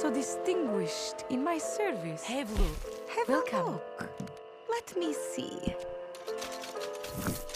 so distinguished in my service. Have a look. Welcome. Let me see.